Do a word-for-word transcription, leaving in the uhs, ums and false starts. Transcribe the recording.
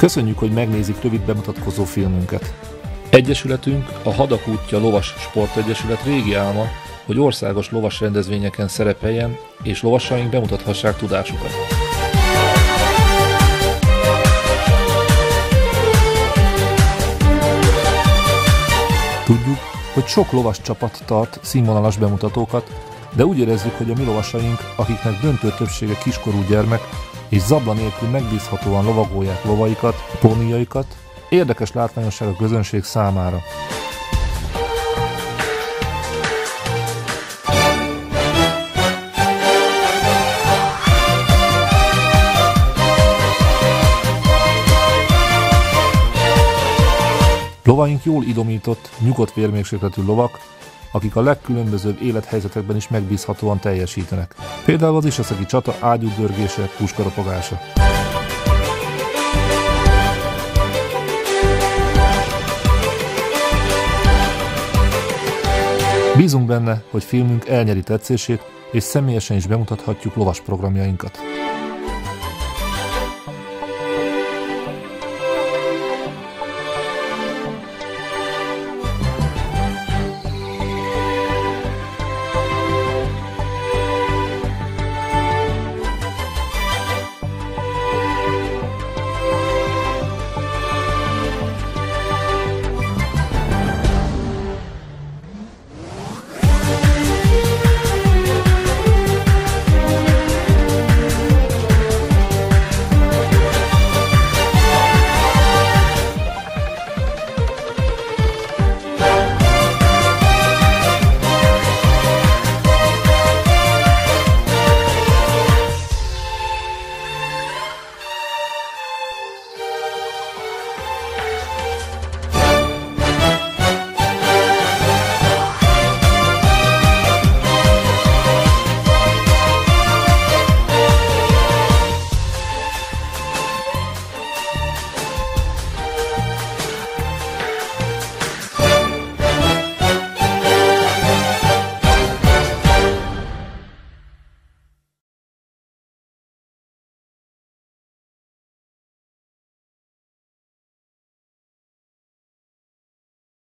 Köszönjük, hogy megnézik rövid bemutatkozó filmünket. Egyesületünk, a Hadak útja Lovas Sportegyesület régi álma, hogy országos lovas rendezvényeken szerepeljen, és lovasaink bemutathassák tudásukat. Tudjuk, hogy sok lovas csapat tart színvonalas bemutatókat, de úgy érezzük, hogy a mi lovasaink, akiknek döntő többsége kiskorú gyermek, és zabla nélkül megbízhatóan lovagolják lovaikat, pónijaikat, érdekes látványosság a közönség számára. Lovaink jól idomított, nyugodt vérmérsékletű lovak, akik a legkülönbözőbb élethelyzetekben is megbízhatóan teljesítenek. Például az isaszegi csata ágyúdörgése, puskaropogása. Bízunk benne, hogy filmünk elnyeri tetszését, és személyesen is bemutathatjuk lovas programjainkat.